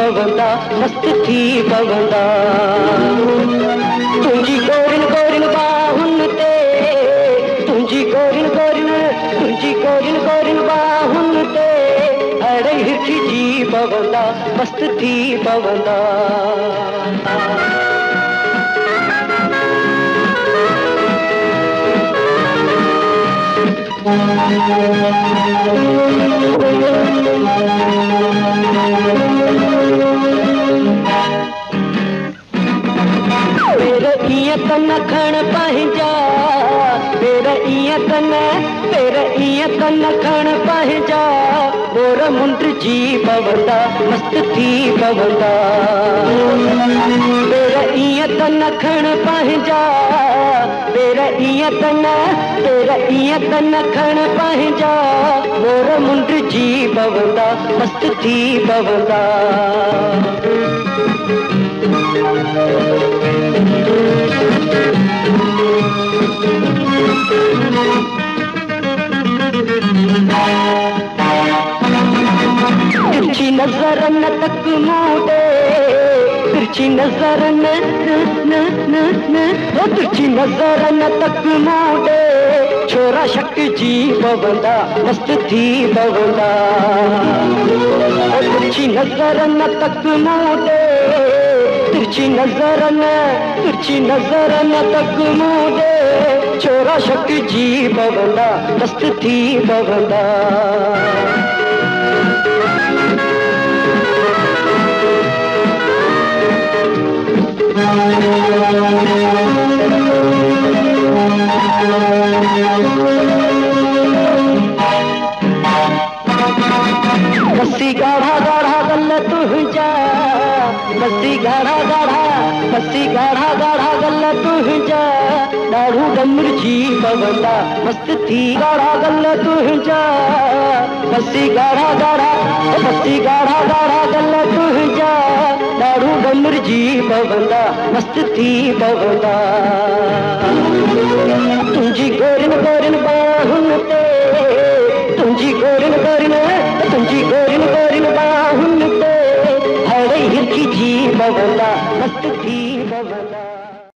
पवंदा मस्त थी पवंदा तुंहिंजी गोरिन गोरिन बाहुन ते तुंहिंजी गोरिन गोरिन बाहुन ते अड़े हिरखिजी पवंदा मस्त थी पवंदा मेरे इया तन खण पंहिंजा मेरे इया तन खण पंहिंजा मोर मुंड जी पवंदा मस्त थी पवंदा मेरे इया तन खण पंहिंजा मेरे इया तन खण पंहिंजा मोर मुंड जी पवंदा मस्त थी पवंदा तिरछी नजर न तक मूडे तिरछी नजर तिरछी नजर न तक मूडे छोरा शक जी पवंदा मस्त थी पवंदा तिरछी नजर न तक मूडे तिरछी नजर न तक मूडे छोरा शक जी पवंदा मस्त थी पवंदा बसी गाढ़ा गाढ़ा गल तुंहिंजा बसी गाढ़ा गाढ़ा गल तुंहिंजा ॾाढो डमर जी पवंदा मस्त थी गाढ़ा गल तुंहिंजा बसी गाढ़ा गाढ़ा गल तुंहिंजा ॾाढो डमर जी पवंदा मस्त थी पवंदा तुंहिंजी गोरिन गोरिन बाहुन ते तुंहिंजी गोरिन बाहुन ते हड़े हिरखिजी पवंदा मस्त थी